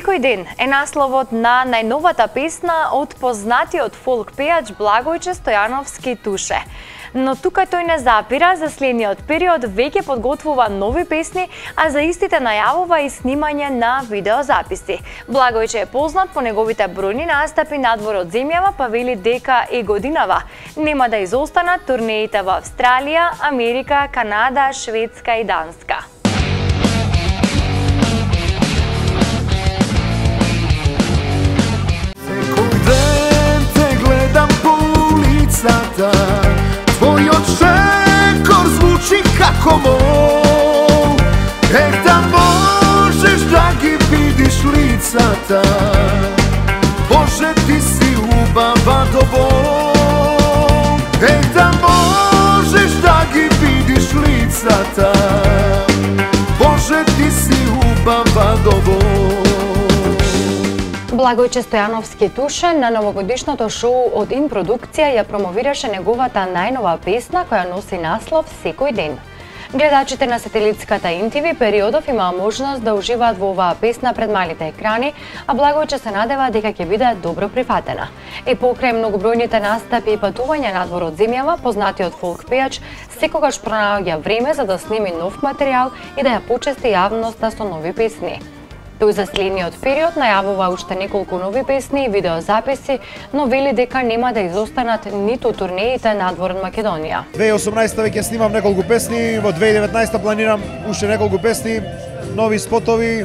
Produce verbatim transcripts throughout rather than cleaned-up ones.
Секој ден е насловот на најновата песна од познатиот фолк пејач Благојче Стојановски Туше. Но тука тој не запира, за следниот период веќе подготвува нови песни, а за истите најавува и снимање на видеозаписи. Благојче е познат по неговите бројни настапи надвор од земјава, па вели дека и годинава нема да изостанат турнеите во Австралија, Америка, Канада, Шведска и Данска. Твојот шекор звучи како мол, ех да можеш да ги видиш лицата. Боже, ти си убава до бол, ех да можеш да ги видиш лицата. Боже, ти си убава до бол. Благојче Стојановски Туше на новогодишното шоу од Ин продукција ја промовираше неговата најнова песна која носи наслов Секој ден. Гледачите на сателитската Ин Ти Ви периодов имаа можност да уживаат во оваа песна пред малите екрани, а Благојче се надева дека ќе биде добро прифатена. И покрај многобројните настапи и патувања надвор од земјава, познатиот фолк пејач секогаш пронаоѓа време за да сними нов материјал и да ја почести јавноста со нови песни. Тој за следниот период најавува уште неколку нови песни и видеозаписи, но вели дека нема да изостанат ниту турнеите надвор од Македонија. две илјади и осумнаесета веќе снимам неколку песни, во две илјади и деветнаесета планирам уште неколку песни, нови спотови,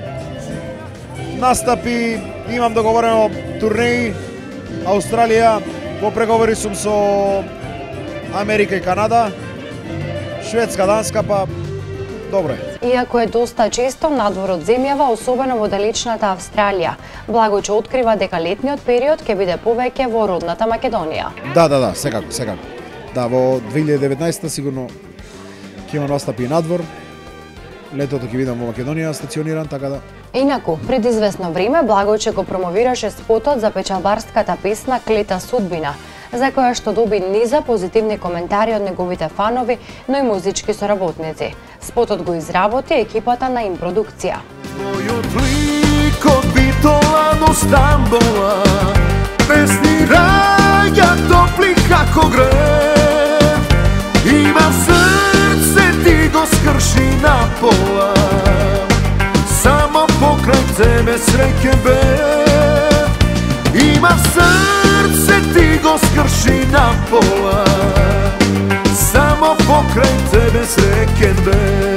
настапи, имам договорено турнеи, Австралија, во преговори сум со Америка и Канада, Шведска, Данска, па добро. Иако е доста често надвор од земјава, особено во далечната Австралија, Благојче открива дека летниот период ќе биде повеќе во родната Македонија. Да, да, да, секако, секако. Да, во две илјади и деветнаесета сигурно ќе има настапи и надвор. Летото ќе видам во Македонија стациониран, така да. Инаку, пред известно време Благојче го промовираше спотот за печалбарската песна Клета судбина, за која што доби низа позитивни коментари од неговите фанови, но и музички соработници. Спотот го изработи екипата на Ин продукција. Твојот лик од Битола Стамбола, песни раѓа топли како грев, има срце ти го скрши на пола, само покрај тебе среќен бев, има срце ти го скрши на пола, само покрај тебе среќен бев.